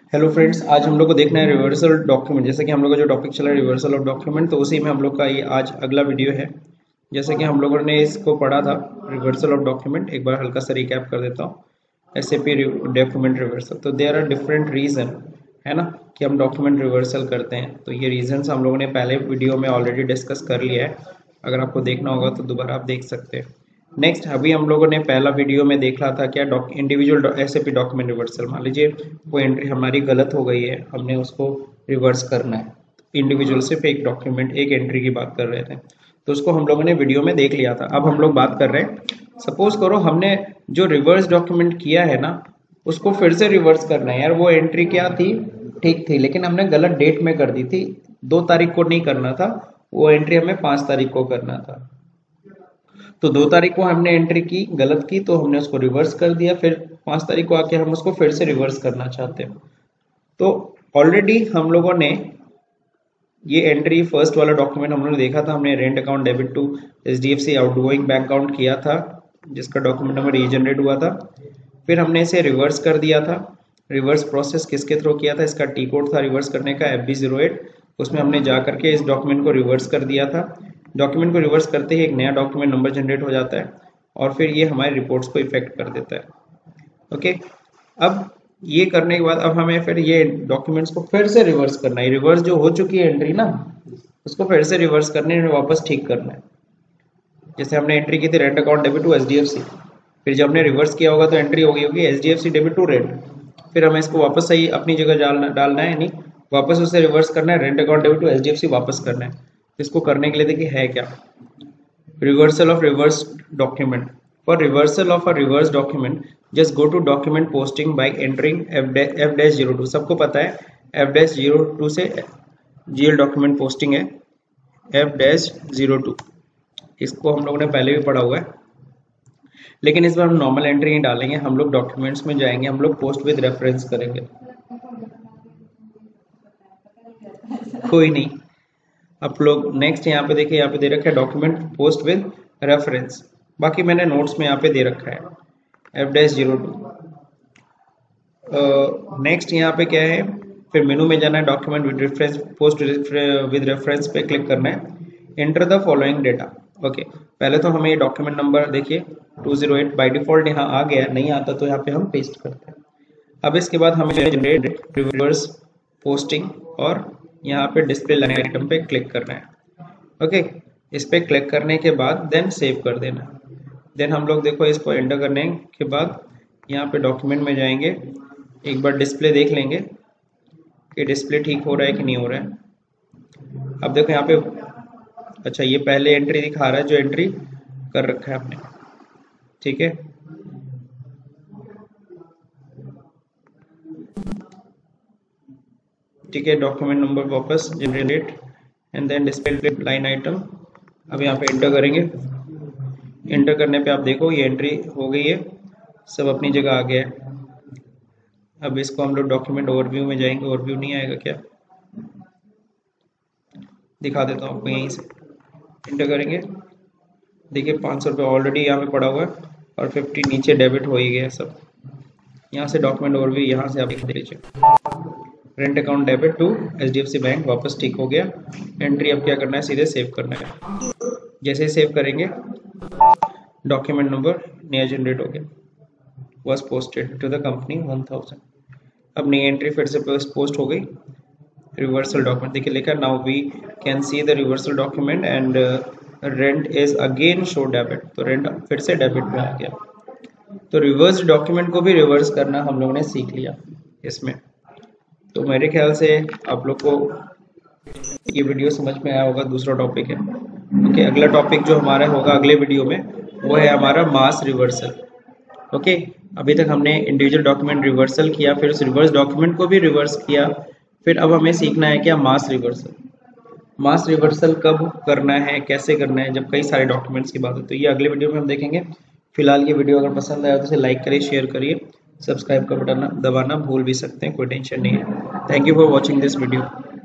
Hello friends, आज हम लोग को देखना है रिवर्सल डॉक्यूमेंट। जैसे कि हम लोग का जो टॉपिक चला है रिवर्सल ऑफ डॉक्यूमेंट, तो उसी में हम लोग का ये आज अगला वीडियो है। जैसे कि हम लोगों ने इसको पढ़ा था रिवर्सल ऑफ डॉक्यूमेंट, एक बार हल्का सा रिकैप कर देता हूँ। एसएपी डॉक्यूमेंट रिवर्सल, तो देयर आर डिफरेंट रीजन, है ना, कि हम डॉक्यूमेंट रिवर्सल करते हैं। तो ये रीजंस हम लोगों ने पहले वीडियो में ऑलरेडी डिस्कस कर लिया है। अगर आपको देखना होगा तो दोबारा आप देख सकते हैं। नेक्स्ट, अभी हम लोगों ने पहला वीडियो में देखा था क्या, इंडिविजुअल एसएपी डॉक्यूमेंट रिवर्सल। मान लीजिए कोई एंट्री हमारी गलत हो गई है, हमने उसको रिवर्स करना है। इंडिविजुअल सिर्फ एक डॉक्यूमेंट, एक एंट्री की बात कर रहे थे, तो उसको हम लोगों ने वीडियो में देख लिया था। अब हम लोग बात कर रहे हैं, सपोज करो हमने जो रिवर्स डॉक्यूमेंट किया है ना, उसको फिर से रिवर्स करना है। यार वो एंट्री क्या थी, ठीक थी, लेकिन हमने गलत डेट में कर दी थी। 2 तारीख को नहीं करना था, वो एंट्री हमें 5 तारीख को करना था। तो 2 तारीख को हमने एंट्री की, गलत की, तो हमने उसको रिवर्स कर दिया। फिर 5 तारीख को आके हम उसको फिर से रिवर्स करना चाहते हैं। तो ऑलरेडी हम लोगों ने ये एंट्री फर्स्ट वाला डॉक्यूमेंट हम लोगों ने देखा था। हमने rent account debit to HDFC outgoing bank account किया था, जिसका डॉक्यूमेंट नंबर रीजनरेट हुआ था। फिर हमने इसे रिवर्स कर दिया था। रिवर्स प्रोसेस किसके थ्रू किया था, इसका टी कोड था रिवर्स करने का FB08। उसमें हमने जा करके इस डॉक्यूमेंट को रिवर्स कर दिया था। डॉक्यूमेंट को रिवर्स करते ही एक नया डॉक्यूमेंट नंबर जनरेट हो जाता है और फिर ये हमारे रिपोर्ट्स को इफेक्ट कर देता है। ओके, अब ये करने के बाद अब हमें फिर ये डॉक्यूमेंट्स को फिर से रिवर्स करना है। रिवर्स जो हो चुकी है एंट्री ना, उसको फिर से रिवर्स करने है, वापस ठीक करना है। जैसे हमने एंट्री की थी rent account debit to HDFC, फिर जब हमने रिवर्स किया होगा तो एंट्री होगी एचडीएफसी डेबिट टू रेंट। फिर हमें इसको वापस सही अपनी जगह डालना है, यानी वापस उसे रिवर्स करना है, rent account debit to HDFC वापस करना है। इसको करने के लिए देखिए है क्या, reversal of reverse document. For reversal of a reverse document just go to document posting by entering F-02। सबको पता है F-02 से जीएल डॉक्यूमेंट पोस्टिंग है F-02। इसको हम लोगों ने पहले भी पढ़ा हुआ है, लेकिन इस बार हम नॉर्मल एंट्री नहीं डालेंगे। हम लोग डॉक्यूमेंट्स में जाएंगे, हम लोग पोस्ट विद रेफरेंस करेंगे। कोई नहीं, आप लोग नेक्स्ट यहाँ पे देखिए, यहाँ पे दे रखा है डॉक्यूमेंट पोस्ट विद रेफरेंस। बाकी मैंने नोट्स में यहाँ पे दे रखा है F-02। नेक्स्ट यहाँ पे क्या है, फिर मेनू में जाना है, document with reference, post with reference पे क्लिक करना है, enter the following data. Okay, पहले तो हमें ये डॉक्यूमेंट नंबर देखिए 208 बाय डिफॉल्ट यहाँ आ गया, नहीं आता तो यहाँ पे हम पेस्ट करते हैं। अब इसके बाद हमें जनरेट रिवर्स पोस्टिंग और यहाँ पे डिस्प्ले लाइन आइटम पे क्लिक करना है। ओके, इस पे क्लिक करने के बाद देन सेव कर देना। देन हम लोग देखो इसको एंटर करने के बाद यहाँ पे डॉक्यूमेंट में जाएंगे, एक बार डिस्प्ले देख लेंगे कि डिस्प्ले ठीक हो रहा है कि नहीं हो रहा है। अब देखो यहाँ पे, अच्छा ये पहले एंट्री दिखा रहा है जो एंट्री कर रखा है आपने, ठीक है। ठीक है, डॉक्यूमेंट नंबर वापस generate and then display line item. अब यहाँ पे एंटर करेंगे, एंटर करने पे आप देखो ये एंट्री हो गई है, सब अपनी जगह आ गया है। अब इसको हम लोग डॉक्यूमेंट ओवरव्यू में जाएंगे, ओवरव्यू नहीं आएगा क्या, दिखा देता हूँ आपको। यहीं से एंटर करेंगे, देखिए 500 रुपये ऑलरेडी यहाँ पे पड़ा हुआ है और 50 नीचे डेबिट हो ही गया सब। यहाँ से डॉक्यूमेंट ओवरव्यू, यहाँ से आप देख लीजिए rent account debit to HDFC bank वापस ठीक हो गया। एंट्री अब क्या करना है, सीधे सेव करना है। जैसे सेव करेंगे डॉक्यूमेंट नंबर नया जनरेट हो गया, was posted to the company 1000। अब नई एंट्री फिर से पोस्ट हो गई, रिवर्सल डॉक्यूमेंट देखिए लिखा, now we can see the reversal document and rent is again show debit. तो रेंट फिर से डेबिट में आ गया। तो रिवर्स डॉक्यूमेंट को भी रिवर्स करना हम लोगों ने सीख लिया इसमें। तो मेरे ख्याल से आप लोग को ये वीडियो समझ में आया होगा। दूसरा टॉपिक है, ओके, अगला टॉपिक जो हमारा होगा अगले वीडियो में वो है हमारा मास रिवर्सल। ओके, अभी तक हमने इंडिविजुअल डॉक्यूमेंट रिवर्सल किया, फिर उस रिवर्स डॉक्यूमेंट को भी रिवर्स किया, फिर अब हमें सीखना है क्या, मास रिवर्सल। मास रिवर्सल कब करना है, कैसे करना है, जब कई सारे डॉक्यूमेंट्स की बात है। तो ये अगले वीडियो में हम देखेंगे। फिलहाल ये वीडियो अगर पसंद आया तो इसे लाइक करिए, शेयर करिए, सब्सक्राइब का बटन दबाना भूल भी सकते हैं, कोई टेंशन नहीं है। Thank you for watching this video.